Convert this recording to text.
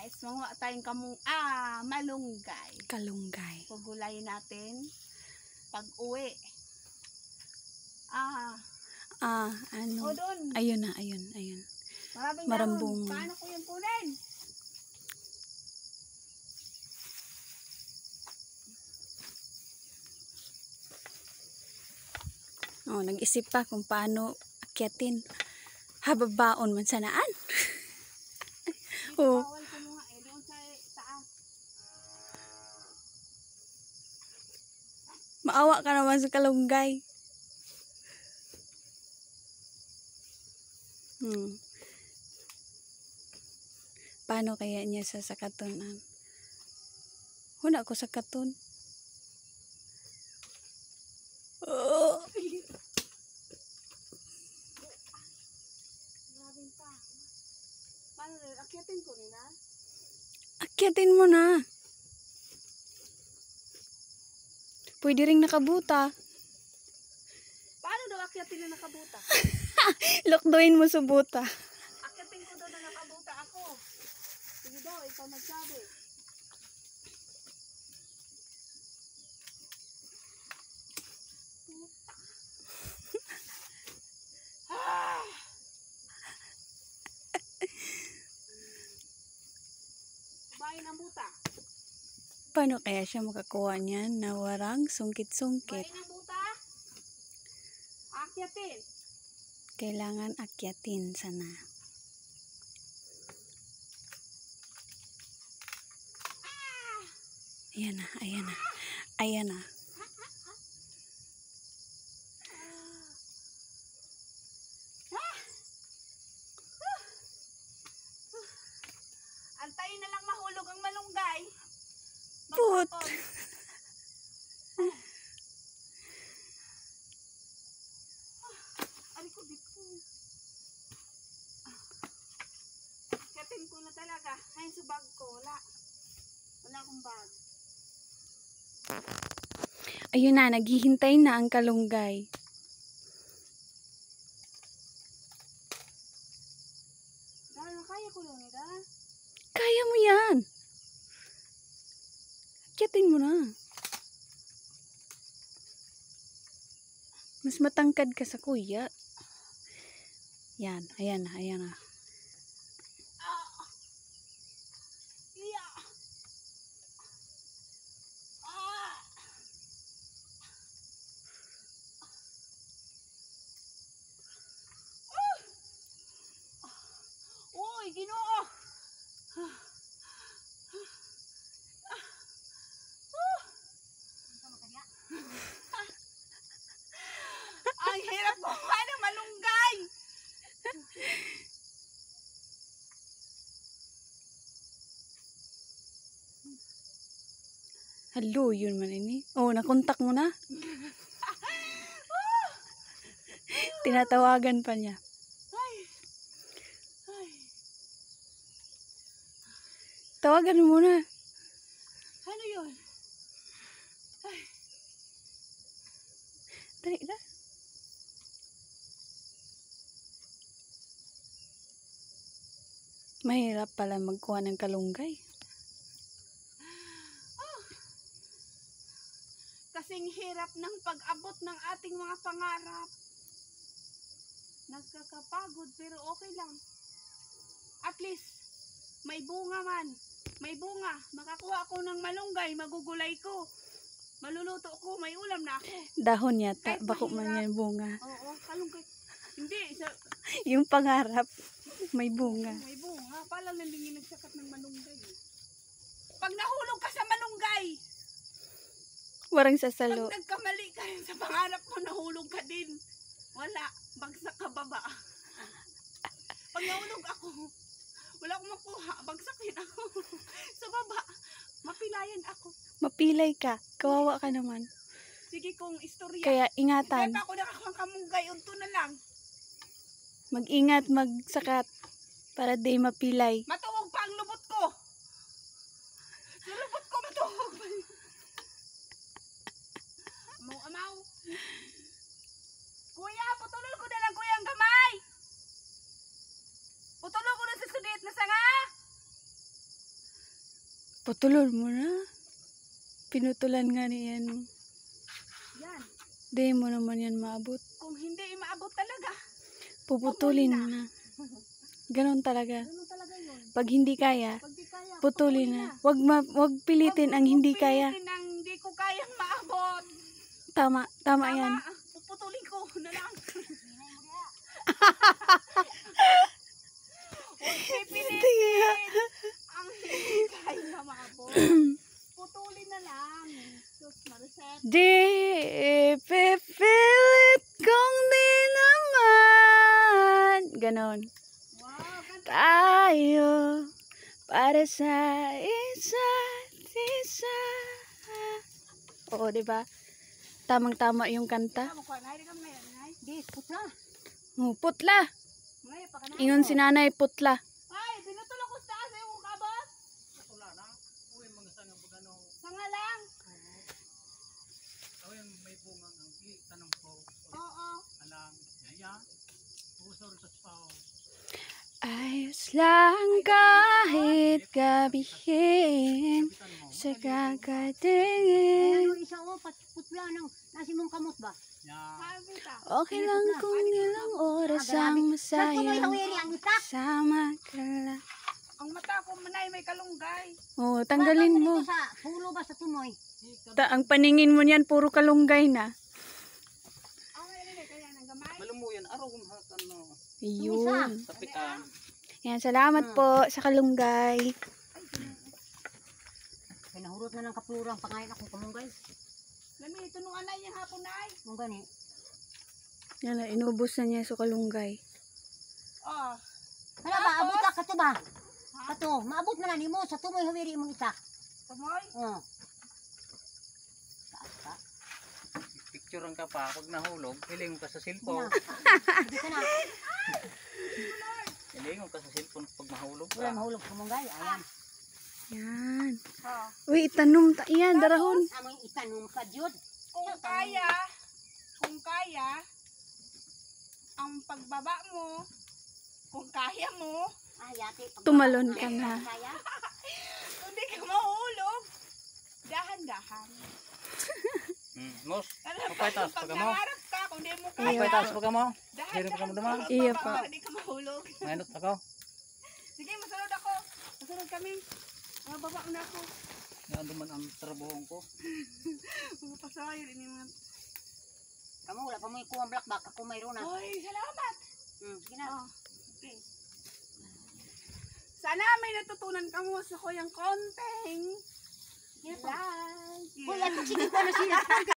guys, manguha tayong malunggay. Kalunggay. Pagulayin natin pag uwi. Ano? O doon. Ayun na, ayun. Maraming Marambungan. dahon. Paano ko yung punin? Nag-isip pa kung paano akyatin. Hababaon man sanaan. Bawal kumuha doon sa taas. Maawa ka naman sa kalunggay. Paano kaya niya sa sakatunan? Huna ko sakaton. Maraming pa. Paano rin? Akyatin ko rin ha? Akyatin mo na. Pwede ring nakabuta. Paano daw akyatin na nakabuta? Lokdoin mo sa buta. Akyatin ko daw na nakabuta ako. Sige daw, ikaw nagsabi. Bayin ang buta. Paano kaya siya makakuha niyan na warang sungkit-sungkit? Bayin ang buta. Akyatin. Kailangan akyatin sana. Ayan na, ayan na. Ayan na. Antayin na lang mahulog ang malunggay. Put! Ari ko dito. Katin ko na talaga. Ayun sa bag ko. Wala akong bag. Ayun na, naghihintay na ang kalunggay. Dahil kaya ko lang ito. Kaya mo yan. Akyatin mo na. Mas matangkad ka sa kuya. Yan, ayan na, ayan na. Uy, Ginoo! Ang hirap kumuha ng malunggay! Hello, yun man ini. Nakontak mo na. Tinatawagan pa niya. Tawagan mo na. Ano yun? Dali na. Mahirap pala magkuha ng kalunggay. Kasing hirap ng pag-abot ng ating mga pangarap. Nagkakapagod pero okay lang. At least, may bunga man. May bunga. Makakuha ako ng malunggay, magugulay ko. Maluluto ko, may ulam na ako. Dahon yata, Kahit bako man mahirap. yan bunga. Oo, kalunggay. Hindi, Yung pangarap, may bunga. may bunga. Palang nalingin nagsakat ng malunggay. Pag nahulog ka sa malunggay, Warang pag sasalo. nagkamali ka sa pangarap mo, nahulog ka din. Wala, bagsak ka baba. Pag nahulog ako, wala akong makuha, bagsakin ako. Sa baba, mapilayan ako. Mapilay ka. Kawawa ka naman. Sige kong istorya. Kaya Kaya ingatan. pa ako nakakuha kamunggay, unto na lang. Mag-ingat, magsakat. Para di mapilay. Matuhog pa ang lubot ko. Sa lubot ko, matuhog pa. Amaw. Kuya, putulol ko na lang kuya ang kamay. Putulol ko na sa sudit na sanga. Putulon mo na. Pinutulan nga niyan. Yan. Di mo naman yan maabot. Kung hindi maabot talaga. Puputulin mo na. Ganon talaga. Ganun talaga yun. Pag hindi kaya, Pag di kaya, putulin na. Wag pilitin ang hindi kaya. Pilitin ang hindi ko kayang maabot. Tama yan. Puputulin ko na lang. Huwag pipilitin ang hindi kaya maabot. Putulin na lang. Sus, Mariset. Di ipipilit kong di naman. Ganon. Wow, ganda. Tayo para sa isa't isa. Oo, diba? Tamang-tama yung kanta. Makuha na, hindi ka ngayon, Nay. Di, putla. Putla. Ngayon, pa ka na. Ingon si nanay putla. Ay, binutulog ko sa taas yung kabot. Wala na. Uy, mga sanang pagano. Sanga lang. Uy, may bungang ang tanong ko. Oo. Alang, yaya. Pusor sa spaw. Ayos lang kahit gabihin Kapitan mo. sa kakatingin. Ano isa o, putla ng nasi mong kamot ba? Ya. Sabi ka. Okay lang kung ilang oras ang Sa tuloy masayang hawiri ang itak. sama ka lang. Ang mata ko manay may kalunggay. Oo, tanggalin Bakit mo. dito sa pulo ba sa tumoy? Ang paningin mo niyan, puro kalunggay na. Ang ngayon kaya nang gamay. Malumuyan, araw kung hakan no. Ayun. Kapitan. Yan, salamat po sa kalunggay. Kaya nahurot na ng kapurang pangayin akong kamunggay. Lami, ito nung anay yung hapon ay. Mong gani. Yan na, inubos na niya sa kalunggay. Oh. Hala ba, abot ka kato ba? Kato, maabot na na nimo sa tumoy hawiri mong itak. Tumoy. Oh. Picturean ka pa. Pag nahulog, hiling ka sa Hindi cellphone. na. Hindi ka na. Hiling ka sa cellphone pag mahulog Wala ka. mahulog kamunggay. Ayan. Yan. Oh. Uy, itanong ta yan, darahon. Amoy itanong ka, Jud. Kung kaya, ang pagbaba mo, kung kaya mo, Ay, ate. Tumalon ka na. Kaya? hindi ka mahulog. Dahan-dahan. Mos, Alam Mapay taas, pag pag mo. nangarap ka, kung di mo Iya. mapay kaya, taas pag mo. dahan-dahan. Hindi pa ka dumaan. Iya Pag pa. Hindi ka mahulog. Mainot ako. Sige, masunod ako. Masunod kami. Mababa na ako. Yan duman ang trabuhong ko. Mapasayo rin yung mga... Kamu, wala pa mo ikuha ang blackback. Ako mayroon na. Oy, salamat. Sige na. Oh, okay. Sana may natutunan ka mo sa kuyang konting. Sige na. Like. Kuya, sige ko na sila.